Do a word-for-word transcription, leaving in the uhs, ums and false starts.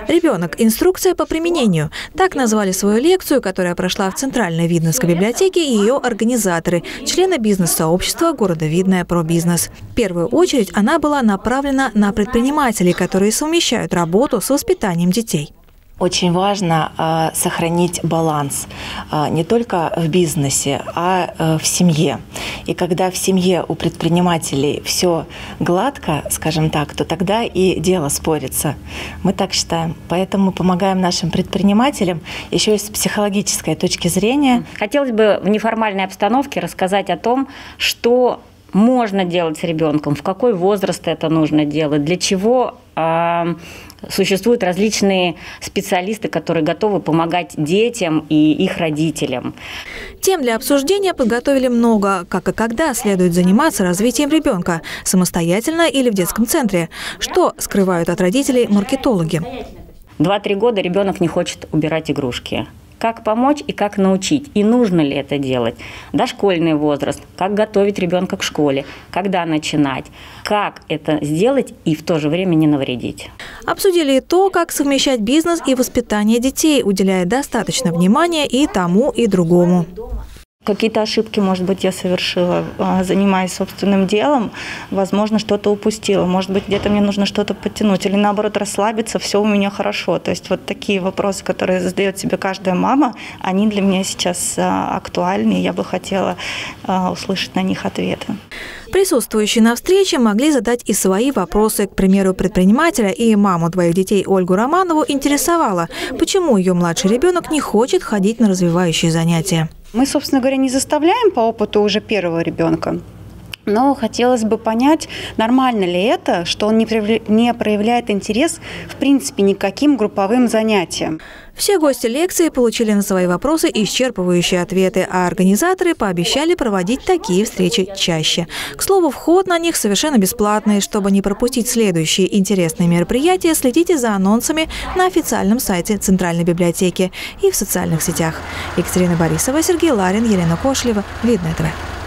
Ребенок. Инструкция по применению. Так назвали свою лекцию, которая прошла в Центральной Видновской библиотеке, и ее организаторы – члены бизнес-сообщества города Видное про бизнес. В первую очередь она была направлена на предпринимателей, которые совмещают работу с воспитанием детей. Очень важно э, сохранить баланс э, не только в бизнесе, а э, в семье. И когда в семье у предпринимателей все гладко, скажем так, то тогда и дело спорится. Мы так считаем. Поэтому помогаем нашим предпринимателям еще и с психологической точки зрения. Хотелось бы в неформальной обстановке рассказать о том, что можно делать с ребенком, в какой возраст это нужно делать, для чего э, существуют различные специалисты, которые готовы помогать детям и их родителям. Тем для обсуждения подготовили много. Как и когда следует заниматься развитием ребенка, самостоятельно или в детском центре. Что скрывают от родителей маркетологи? Два-три года ребенок не хочет убирать игрушки. Как помочь и как научить, и нужно ли это делать. Дошкольный возраст, как готовить ребенка к школе, когда начинать, как это сделать и в то же время не навредить. Обсудили и то, как совмещать бизнес и воспитание детей, уделяя достаточно внимания и тому, и другому. Какие-то ошибки, может быть, я совершила, занимаясь собственным делом, возможно, что-то упустила, может быть, где-то мне нужно что-то подтянуть, или наоборот расслабиться, все у меня хорошо. То есть вот такие вопросы, которые задает себе каждая мама, они для меня сейчас актуальны, и я бы хотела услышать на них ответы. Присутствующие на встрече могли задать и свои вопросы. К примеру, предпринимателя и маму двоих детей Ольгу Романову интересовало, почему ее младший ребенок не хочет ходить на развивающие занятия. Мы, собственно говоря, не заставляем по опыту уже первого ребенка. Но хотелось бы понять, нормально ли это, что он не проявляет интерес, в принципе, никаким групповым занятиям. Все гости лекции получили на свои вопросы исчерпывающие ответы, а организаторы пообещали проводить такие встречи чаще. К слову, вход на них совершенно бесплатный. Чтобы не пропустить следующие интересные мероприятия, следите за анонсами на официальном сайте Центральной библиотеки и в социальных сетях. Екатерина Борисова, Сергей Ларин, Елена Кошлева, Видное ТВ.